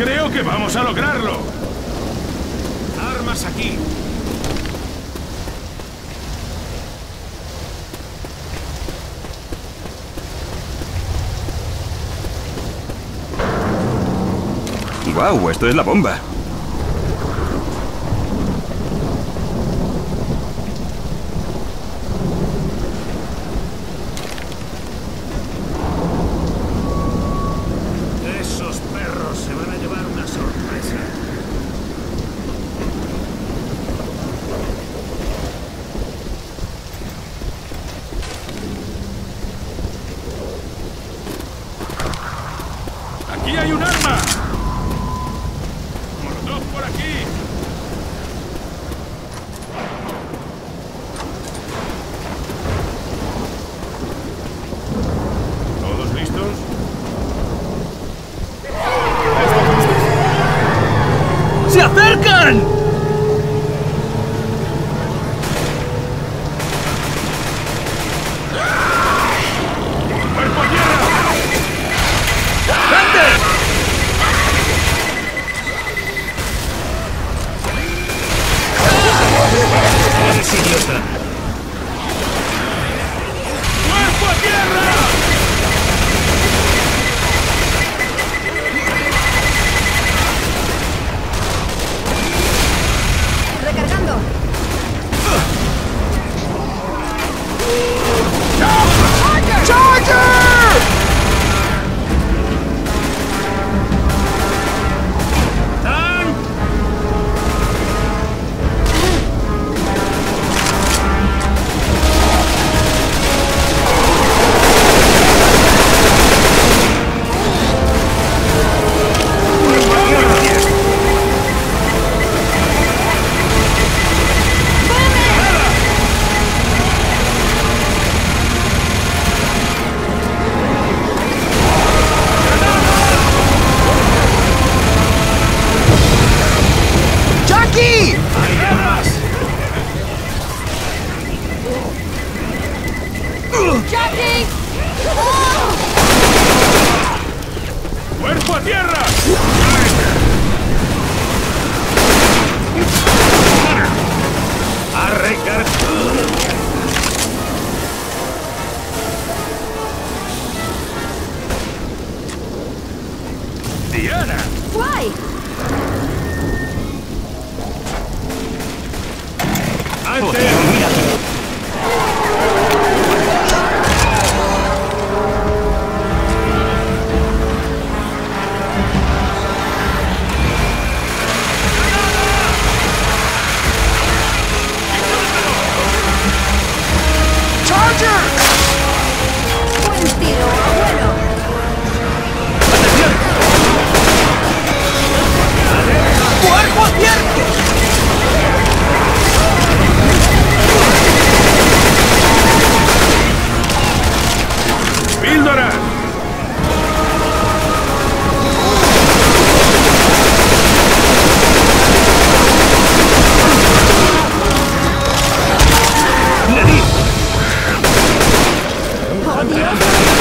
Creo que vamos a lograrlo. Armas aquí. ¡Guau! Esto es la bomba. Esos perros se van a llevar una sorpresa. ¡Aquí hay un arma! ¡Molotov por aquí! ¿Todos listos? ¡Se acercan! ¡Cuerpo a tierra! ¡Eres idiota! ¡Cuerpo a tierra! Recargando. ¡Tank! ¡Jackie! ¡Hay armas! ¡Jackie! ¡Cuerpo a tierra! ¡A recargar! ¡Diana! ¡Guay! ¡Antes! ¡Buen tiro, abuelo! ¡Cuerpo abierto! ¡Píldora! ¡Oh, Dios!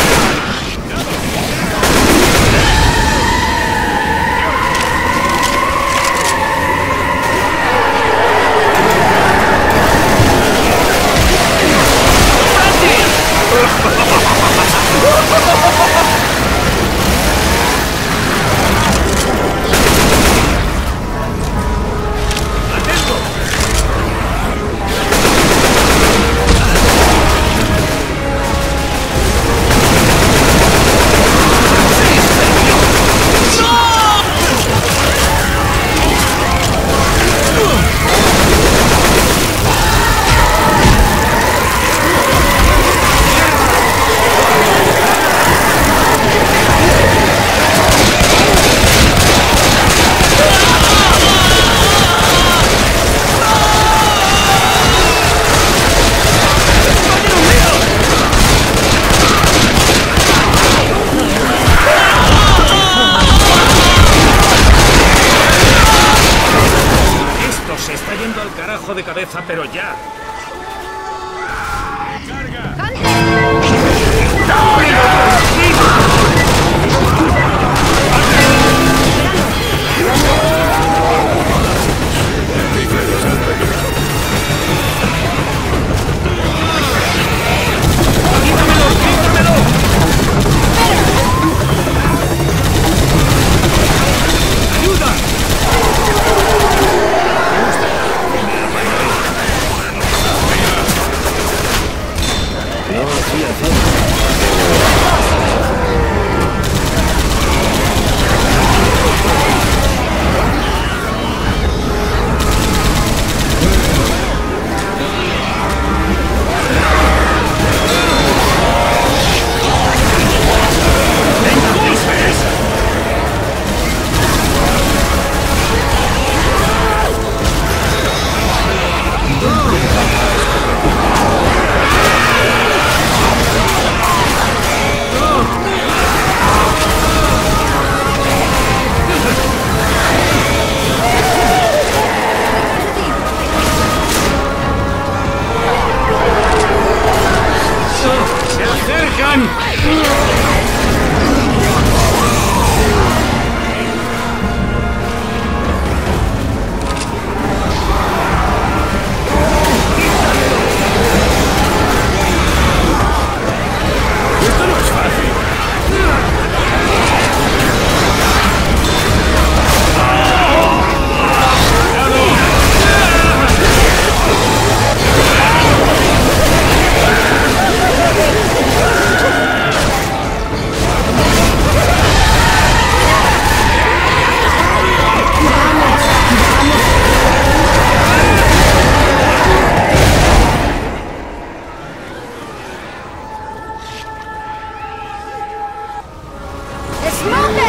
de cabeza, pero ya. voy a hacer. ¡Se acercan! Esto no es fácil. ¡Smoke